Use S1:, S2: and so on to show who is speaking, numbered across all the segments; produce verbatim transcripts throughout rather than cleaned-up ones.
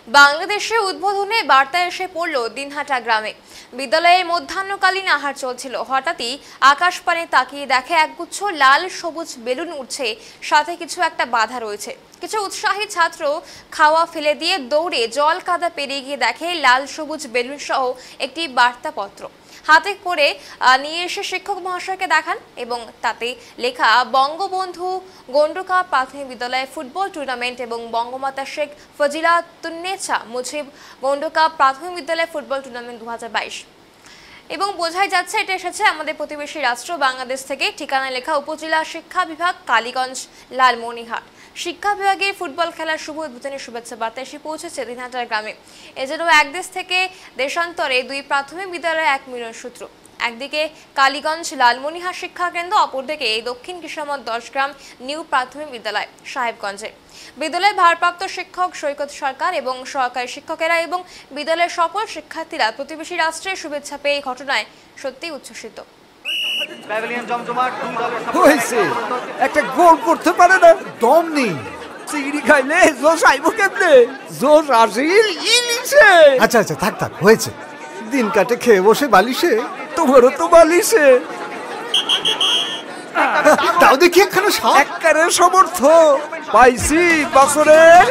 S1: বাংলাদেশে উদ্বোধনে বার্তা এসে পড়ল দিনহাটা গ্রামে। বিদ্যালয়ের মধ্যাহ্নকালীন আহার চলছিল। হঠাৎই আকাশ পানে তাকিয়ে দেখে একগুচ্ছ লাল সবুজ বেলুন উঠছে, সাথে কিছু একটা বাধা রয়েছে। কিছু উৎসাহী ছাত্র খাওয়া ফেলে দিয়ে দৌড়ে জল কাদা পেরিয়ে গিয়ে দেখে লাল সবুজ বেলুন সহ একটি বার্তাপত্র হাতে করে নিয়ে এসে শিক্ষক মহাশয়কে দেখান এবং তাতে লেখা বঙ্গবন্ধু গন্ডকা প্রাথমিক বিদ্যালয়ে ফুটবল টুর্নামেন্ট এবং বঙ্গমাতা শেখ ফজিলাতুন্নেছা মুজিব গন্ডকা প্রাথমিক বিদ্যালয়ে ফুটবল টুর্নামেন্ট দু হাজার বাইশ এবং বোঝাই যাচ্ছে এটা এসেছে আমাদের প্রতিবেশী রাষ্ট্র বাংলাদেশ থেকে। ঠিকানা লেখা উপজেলা শিক্ষা বিভাগ, কালীগঞ্জ, লালমনিরহাট। শিক্ষা বিভাগে ফুটবল খেলার শুভ উদ্বোধনের শুভেচ্ছা বার্তা এসে পৌঁছেছে দিনহাটার গ্রামে। এজন্য এক দেশ থেকে দেশান্তরে দুই প্রাথমিক বিদ্যালয়ে এক মিলন সূত্র। একদিকে কালীগঞ্জ লালমনিরহাট শিক্ষা কেন্দ্র, অপরদিকে দক্ষিণ কিশোরগঞ্জ দশ গ্রাম নিউ প্রাথমিক বিদ্যালয় সাহেবগঞ্জে। বিদ্যালয়ের ভারপ্রাপ্ত শিক্ষক সৈকত সরকার এবং সহকারী শিক্ষকেরা এবং বিদ্যালয়ের সকল শিক্ষার্থীরা প্রতিবেশী রাষ্ট্রের শুভেচ্ছা পেয়ে এই ঘটনায় সত্যি উচ্ছ্বসিত।
S2: একটা গোল করতে পারে না, দম নেই। চিংড়ি খাইলে জোশ আইব কেমনে? জোশ আসিল ইলিশে।
S3: আচ্ছা আচ্ছা থাক থাক, হয়েছে। দিন কাটে খেয়ে বসে বালিশে।
S2: তোমারও তো বালিশে।
S3: তাও দেখি একখানে
S2: একবারে সমর্থ পাইছি বছরের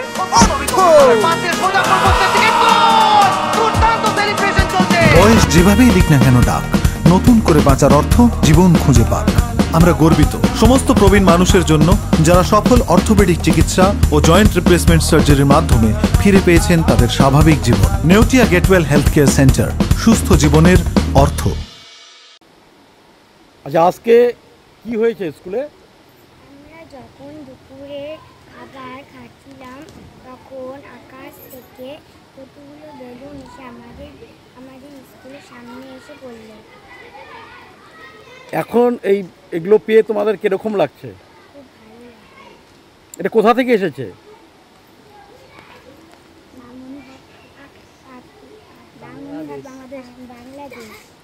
S4: বয়স যেভাবেই দিক না কেন ডাক, নতুন করে বাঁচার অর্থ জীবন খুঁজে পাক। আমরা গর্বিত সমস্ত প্রবীণ মানুষের জন্য যারা সফল অর্থোপেডিক চিকিৎসা ও জয়েন্ট রিপ্লেসমেন্ট সার্জারির মাধ্যমে ফিরে পেয়েছেন তাদের স্বাভাবিক জীবন। Neotia Getwel health care centre, সুস্থ জীবনের অর্থ।
S5: আচ্ছা, আজকে কি হয়েছে স্কুলে?
S6: আমরা যখন দুপুরে খাবার খাচ্ছিলাম তখন আকাশ থেকে কতগুলো বেলুন এসে আমাদের আমাদের স্কুলের সামনে এসে পড়ল।
S5: এখন এই এগুলো পেয়ে তোমাদের কিরকম লাগছে?
S6: খুব ভালো লাগছে।
S5: এটা কোথা থেকে এসেছে?
S6: বাংলাদেশ, বাংলাদেশ।